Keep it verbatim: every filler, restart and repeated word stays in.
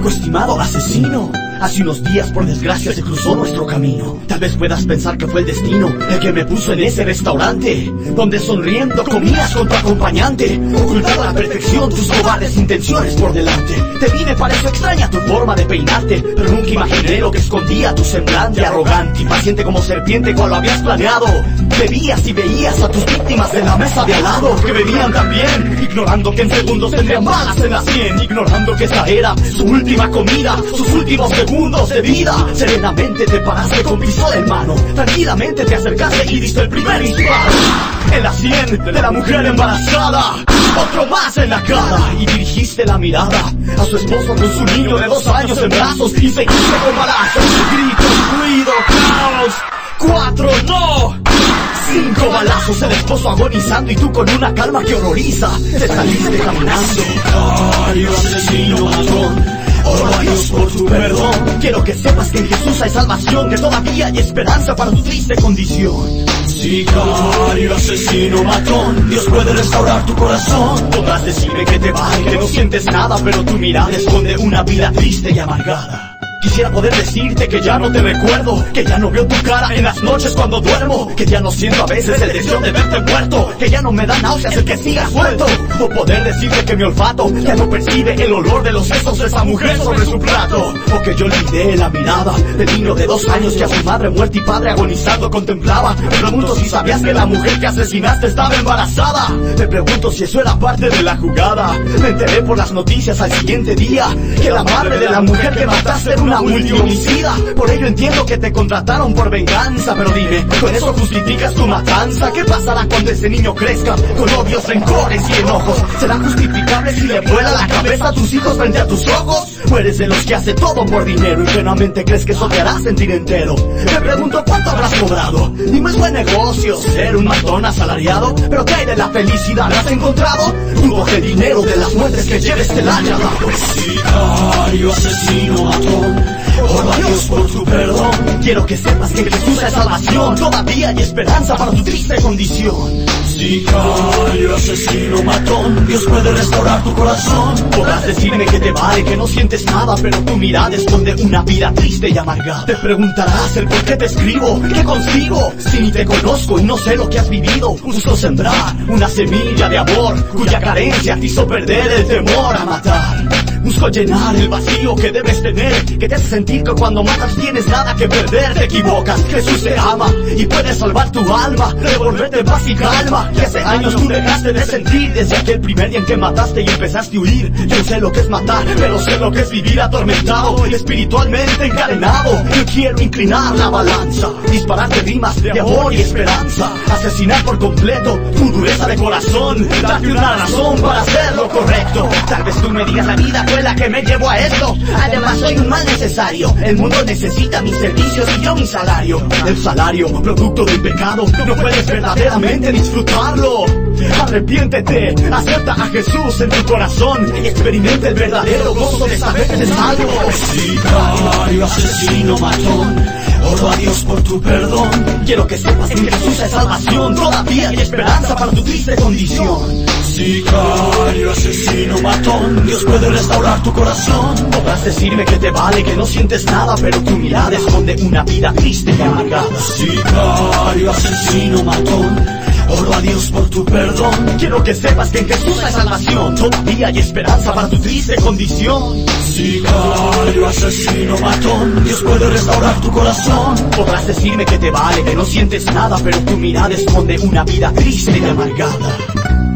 estimado asesino, hace unos días por desgracia se cruzó nuestro camino. Tal vez puedas pensar que fue el destino el que me puso en ese restaurante donde sonriendo comías con tu acompañante, ocultando a la perfección tus cobardes intenciones por delante. Te vi, me pareció extraña tu forma de peinarte, pero nunca imaginé lo que escondía tu semblante arrogante, impaciente como serpiente cual lo habías planeado. Bebías y veías a tus víctimas de la mesa de al lado que bebían también, ignorando que en segundos tendrían balas en la sien, ignorando que esa era su última comida, sus últimos segundos de vida. Serenamente te paraste con pistola en mano, tranquilamente te acercaste y diste el primer disparo en la sien de la mujer embarazada, otro más en la cara, y dirigiste la mirada a su esposo con su niño de dos años en brazos y seguiste con balazos, gritos, ruido, caos. Cuatro, no. Cinco balazos, el esposo agonizando y tú con una calma que horroriza te saliste caminando. Sicario, asesino, matón, oro a Dios por tu perdón. Quiero que sepas que en Jesús hay salvación, que todavía hay esperanza para tu triste condición. Sicario, asesino, matón, Dios puede restaurar tu corazón. Podrás decirme que te va, que no sientes nada, pero tu mirada esconde una vida triste y amargada. Quisiera poder decirte que ya no te recuerdo, que ya no veo tu cara en las noches cuando duermo, que ya no siento a veces el deseo de verte muerto, que ya no me da náuseas el que sigas suelto, o poder decirte que mi olfato ya no percibe el olor de los sesos de esa mujer sobre su plato, o que yo olvidé la mirada del niño de dos años que a su madre muerta y padre agonizando contemplaba. Me pregunto si sabías que la mujer que asesinaste estaba embarazada. Me pregunto si eso era parte de la jugada. Me enteré por las noticias al siguiente día que la madre de la mujer que mataste era una multihomicida. Por ello entiendo que te contrataron por venganza, pero dime, ¿con eso justificas tu matanza? ¿Qué pasará cuando ese niño crezca con odios, rencores y enojos? ¿Será justificable si le vuela la cabeza a tus hijos frente a tus ojos? ¿O eres de los que hace todo por dinero y plenamente crees que eso te hará sentir entero? Me pregunto cuánto habrás cobrado. Dime, es buen negocio ser un matón asalariado, pero ¿qué hay de la felicidad? ¿La has encontrado? Dudo que dinero de las muertes que lleves te la haya dado. Sicario, asesino, matón, oro a Dios por tu perdón. Quiero que sepas que en Jesús hay salvación, todavía hay esperanza para tu triste condición. Sicario, asesino, matón, Dios puede restaurar tu corazón. Podrás decirme que te vale, que no sientes nada, pero tu mirada esconde una vida triste y amargada. Te preguntarás el por qué te escribo, qué consigo, si ni te conozco y no sé lo que has vivido. Busco sembrar una semilla de amor cuya carencia te hizo perder el temor a matar. Busco llenar el vacío que debes tener, que te hace sentir que cuando matas tienes nada que perder. Te equivocas, Jesús te ama y puede salvar tu alma, devolverte paz y calma que hace años tú dejaste de sentir. Desde aquel primer día en que mataste y empezaste a huir. Yo sé lo que es matar, pero sé lo que es vivir atormentado y espiritualmente encadenado. Yo quiero inclinar la balanza, dispararte rimas de amor y esperanza, asesinar por completo tu dureza de corazón, darte una razón para hacer lo correcto. Tal vez tú me digas la vida fue la que me llevó a esto, además soy un mal necesario. El mundo necesita mis servicios y yo mi salario. El salario, producto del pecado, no puedes verdaderamente disfrutarlo. Arrepiéntete, acepta a Jesús en tu corazón y experimenta el verdadero gozo de saber que eres salvo. Sicario, asesino, matón, oro a Dios por tu perdón. Quiero que sepas que en Jesús hay salvación, todavía hay esperanza para tu triste condición. Sicario, asesino, matón, Dios puede restaurar tu corazón. Podrás decirme que te vale, que no sientes nada, pero tu mirada esconde una vida triste y amargada. Sicario, asesino, matón, oro a Dios por tu perdón. Quiero que sepas que en Jesús hay salvación, todavía hay esperanza para tu triste condición. Sicario, asesino, matón, Dios puede restaurar tu corazón. Podrás decirme que te vale, que no sientes nada, pero tu mirada esconde una vida triste y amargada.